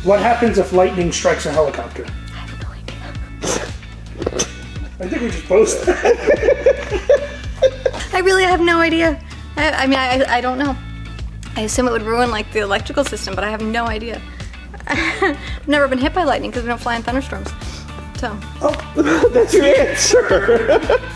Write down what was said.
What happens if lightning strikes a helicopter? I have no idea. I think we just posted. I really have no idea. I mean, I don't know. I assume it would ruin like the electrical system, but I have no idea. I've never been hit by lightning because we don't fly in thunderstorms. So. Oh, that's your answer.